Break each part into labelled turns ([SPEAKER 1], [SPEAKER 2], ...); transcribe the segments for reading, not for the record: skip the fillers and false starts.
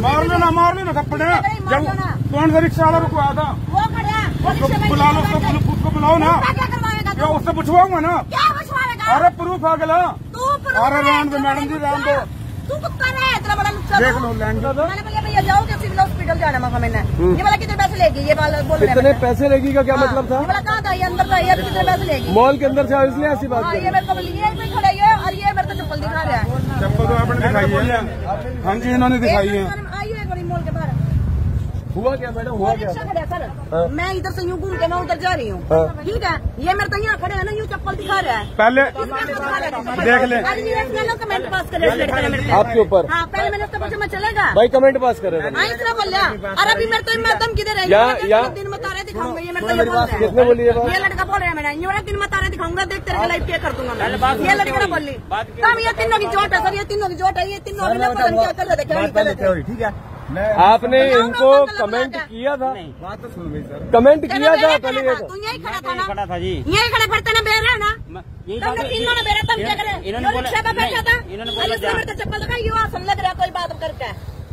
[SPEAKER 1] मार लो ना थप्पड़। कौन सा रिक्शा वाला रुकवाया था? बुला लो उसको बुलाओ ना। क्या उससे पूछवाऊंगा ना? अरे प्रूफ आ गया। अरे रहने दो मैडम जी, रहने दो।
[SPEAKER 2] तू तो कर रहा है इतना बड़ा नुकसान।
[SPEAKER 1] देख लो लैंग्वेज।
[SPEAKER 2] मैंने बोला भैया जाओ कि सिविल हॉस्पिटल जाना मौका मैंने। ये वाला कितने पैसे लेगी? ये वाला बोल रहे हैं।
[SPEAKER 3] कितने पैसे लेगी का क्या मतलब था?
[SPEAKER 2] ये वाला कहाँ था? ये अंदर था। ये कितने पैसे लेगी?
[SPEAKER 3] मॉल के अंदर से इसलिए ऐसी बात।
[SPEAKER 2] ये मेरे को ये खड़ा है और ये मेरे को चप्पल दिखा रहा है।
[SPEAKER 1] चप्पल तो आपने दिखाई है। हाँ जी इन्होंने दिखाई है।
[SPEAKER 2] आइए बड़ी मॉल के बाहर।
[SPEAKER 3] हुआ क्या मैडम? हुआ क्या?
[SPEAKER 2] सर मैं इधर से यूँ घूम के मैं उधर जा रही हूँ। ठीक है, ये मेरे तो यहाँ खड़े है ना, यूँ चप्पल दिखा रहा है।
[SPEAKER 1] पहले देख ले।
[SPEAKER 2] कमेंट पास करे
[SPEAKER 3] आपके ऊपर।
[SPEAKER 2] हाँ पहले मैंने उसको पूछा मैं चलेगा
[SPEAKER 3] भाई कमेंट पास करे।
[SPEAKER 2] इतना बोल रहा। अरे अभी मेरे तो मैडम किधर है? दिन में तारे दिखाऊंगा। ये मेरे तो ये
[SPEAKER 3] कितने बोली है?
[SPEAKER 2] ये लड़का बोल रहा है मैंने ये दिन में तारे दिखाऊंगा, देख तेरे लाइव पे कर दूंगा मैं। ये लड़का बोल रही तब ये तीनों की चोट है सर। ये तीनों की चोट है। ये तीनों अभी क्या कर रहे थे?
[SPEAKER 3] ठीक है, आपने इनको कमेंट किया था?
[SPEAKER 1] बात तो सुन भाई सर।
[SPEAKER 3] कमेंट किया था पहले?
[SPEAKER 2] तू यही खड़ा था ना?
[SPEAKER 4] खड़ा था जी।
[SPEAKER 2] यही खड़े पड़ते ना बेर है ना? तीनों ने बेरा तब क्या करे?
[SPEAKER 4] इन्होंने बोला
[SPEAKER 2] चप्पल लगा युवा सुन लग रहा कोई बात करके।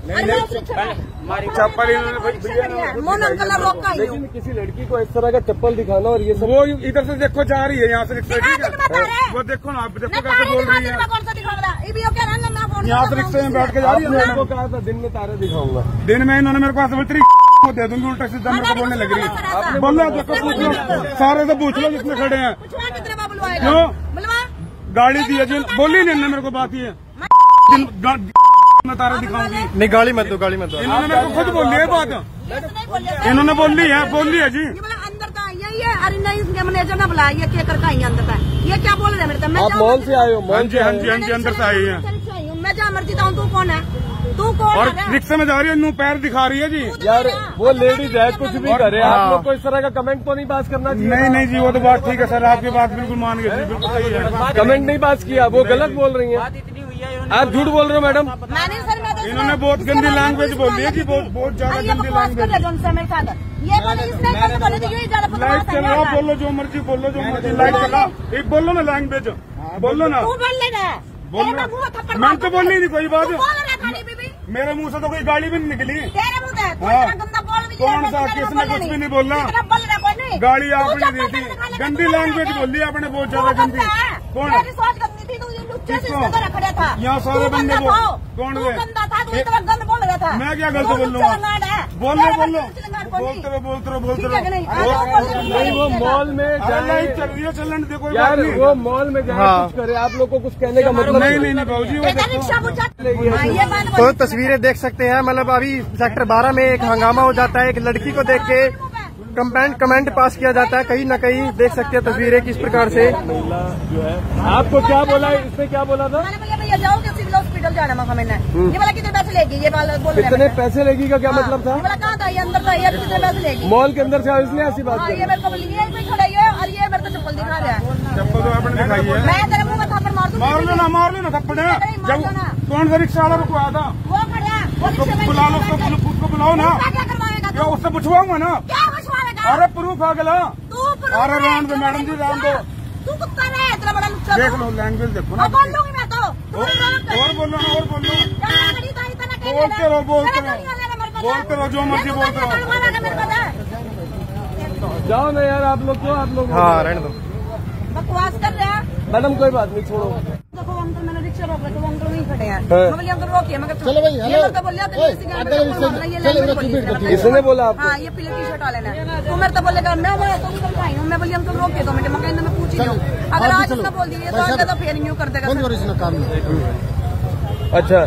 [SPEAKER 1] चप्पल
[SPEAKER 2] मोन अंकल रोका।
[SPEAKER 3] लेकिन किसी लड़की को इस तरह का चप्पल दिखाना और ये सब,
[SPEAKER 1] वो इधर से देखो जा रही है यहाँ से रिक्शा। ठीक है वो देखो ना, आप देखो कैसे बोल रही है। यहाँ से रिक्शे में बैठ के जा रही है।
[SPEAKER 3] मैंने कहा था दिन में तारे दिखाऊंगा।
[SPEAKER 1] दिन में इन्होंने मेरे पास बोलती को दे दूंगी उल्टा सीधा। मेरे को बोलने लग रही है। बोल रहे देखो पूछ लो सारे से पूछ लो जितने खड़े हैं। क्यों गाड़ी दी है जी? बोली नहीं मेरे को बात ये मैं तारे दिखाऊंगी।
[SPEAKER 3] नहीं गाड़ी मत दो, गाड़ी मत दो।
[SPEAKER 1] इन्होंने मेरे को खुद बोली है बात। इन्होंने बोली है जी।
[SPEAKER 2] अंदर का ये अरे नहीं मैनेजर ना बुलाया। ये क्या करता है अंदर का? ये क्या बोल रहे हैं मेरे?
[SPEAKER 3] आप मॉल से आए हो?
[SPEAKER 1] हाँ जी हाँ जी हाँ जी अंदर से आई है।
[SPEAKER 2] मैं जहाँ मर्जी जाऊँ। तू कौन है? तू कौन?
[SPEAKER 1] और रिक्शे में जा रही है, नू पैर दिखा रही है जी।
[SPEAKER 3] यार वो लेडीज है, कुछ भी करे। आप लोग को इस तरह का कमेंट तो नहीं पास करना चाहिए।
[SPEAKER 1] नहीं जी वो तो बात ठीक है सर, आपकी बात बिल्कुल मान गए। बिल्कुल सही है।
[SPEAKER 3] कमेंट नहीं पास किया, वो गलत बोल रही है। आप झूठ बोल रहे हो मैडम।
[SPEAKER 1] इन्होंने बहुत गंदी लैंग्वेज बोली है जी। बहुत ज्यादा गंदी लैंग्वेज। लाइट चल रहा, बोलो जो मर्जी बोलो, जो मर्जी लाइट चला। एक बोलो ना लैंग्वेज, बोलो ना। मैं तो बोल नहीं कोई बात। मेरे मुंह से तो कोई गाली भी नहीं निकली। कौन सा? किसने कुछ भी नहीं बोला। गाड़ी आपने दी थी। गंदी लैंग्वेज बोली आपने, बहुत ज्यादा गंदी। कौन यहाँ सारे बंदे कौन है? मैं क्या गलत बोल लूँगा? बोलते रहो।
[SPEAKER 3] नहीं वो मॉल में
[SPEAKER 1] लाइट चल रही है, चलन देखो
[SPEAKER 3] यार। वो मॉल में जाए कुछ करे, आप लोग को कुछ कहने का मतलब
[SPEAKER 1] नहीं भाजी। वो
[SPEAKER 5] तो तस्वीरें देख सकते हैं। मतलब अभी सेक्टर 12 में एक हंगामा हो जाता है। एक लड़की को देख के कमेंट पास किया जाता है। कहीं न कहीं देख सकते हैं तस्वीरें किस प्रकार से।
[SPEAKER 3] महिला जो है आपको क्या बोला? इसने क्या बोला था?
[SPEAKER 2] भैया जाओ कि सिविल हॉस्पिटल जाना मौका मैंने। ये वाला कितने पैसे लेगी? ये वाला बोल रहे हैं।
[SPEAKER 3] कितने पैसे लेगी का क्या मतलब था?
[SPEAKER 2] ये वाला कहाँ था? ये अंदर था। ये कितने पैसे लेगी?
[SPEAKER 3] मॉल के अंदर से इसलिए ऐसी बात
[SPEAKER 2] ये मेरे को ये खड़ा है और ये मेरे को चप्पल दिखा रहा है।
[SPEAKER 1] चप्पल तो आपने दिखाई है।
[SPEAKER 2] मैं तेरे मुँह में थप्पड़ मार दूँ।
[SPEAKER 1] मार लो ना थप्पड़। कौन सा रिक्शा वाला रुकवाया था?
[SPEAKER 2] वो खड़ा है।
[SPEAKER 1] बुला लो उसको बुलाओ ना। क्या उससे पूछवाऊंगा ना? अरे प्रूफ आ गया। अरे रहने दो मैडम जी, रहने दो।
[SPEAKER 2] तू तो कर रहा है इतना बड़ा नुकसान।
[SPEAKER 1] देख लो लैंग्वेज देखो ना।
[SPEAKER 2] बोल लूंगी मैं तो।
[SPEAKER 1] और बोलो ना, और बोलो। बोलते रहो जो मर्जी बोलते रहो।
[SPEAKER 3] जाओ ना यार आप लोग को। आप लोग
[SPEAKER 5] हाँ रहने दो।
[SPEAKER 2] बकवास कर रहे हैं
[SPEAKER 3] मैडम। कोई बात नहीं, छोड़ो।
[SPEAKER 2] देखो अंकल मैंने रिक्शा रोक रखा, वो अंकल नहीं खड़े हैं। मैं बोली अंकल रोकिए। मगर चलो भाई
[SPEAKER 3] इसने बोला आपको?
[SPEAKER 2] हाँ ये पीले टी शर्ट वाले ने। तो मेरे तो बोलेगा मैं हूँ। मैं बोली अंकल रोकिए 2 मिनट। मैं पूछ ही लूँ। अगर आज इसने बोल दिए तो फिर यूँ कर देगा।
[SPEAKER 3] अच्छा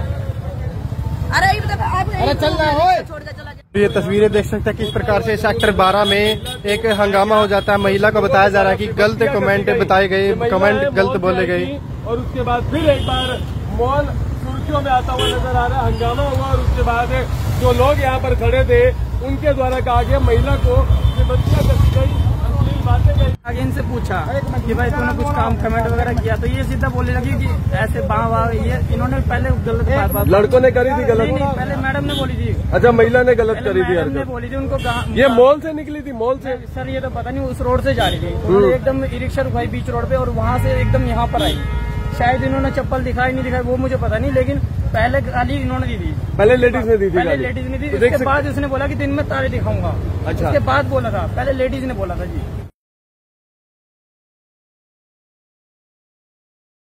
[SPEAKER 2] अरे चल रहा छोड़ दे चला।
[SPEAKER 5] ये तस्वीरें देख सकते हैं किस प्रकार से सेक्टर 12 में एक हंगामा हो जाता है। महिला को बताया जा रहा है कि गलत कमेंट बताए गए, कमेंट गलत बोले गए।
[SPEAKER 3] और उसके बाद फिर एक बार मॉल सुर्खियों में आता हुआ नजर आ रहा है। हंगामा हुआ और उसके बाद जो लोग यहाँ पर खड़े थे उनके द्वारा कहा गया महिला को बच्चियां कसी गई, अश्लील बातें गई।
[SPEAKER 4] आगे इनसे पूछा कि भाई तूने कुछ काम कमेंट वगैरह किया? तो ये सीधा बोलने लगी कि ऐसे बाह ये इन्होंने पहले गलत बात
[SPEAKER 3] लड़कों ने करी थी गलत?
[SPEAKER 4] नहीं, पहले मैडम ने बोली थी।
[SPEAKER 3] अच्छा महिला ने गलत करी थी?
[SPEAKER 4] मैडम ने बोली थी उनको।
[SPEAKER 3] ये मॉल से निकली थी? मॉल से
[SPEAKER 4] सर ये तो पता नहीं, उस रोड से जा रही थी। उन्होंने एकदम ई रिक्शा रुकवाई बीच रोड पे और वहाँ से एकदम यहाँ पर आई। शायद इन्होंने चप्पल दिखाई नहीं दिखाई वो मुझे पता नहीं, लेकिन पहले गाली इन्होंने दी थी,
[SPEAKER 3] पहले लेडीज ने दी थी,
[SPEAKER 4] पहले लेडीज ने दी, उसके बाद उसने बोला कि दिन में तारे दिखाऊंगा।
[SPEAKER 3] अच्छा,
[SPEAKER 4] उसके बाद बोला था, पहले लेडीज ने बोला था जी।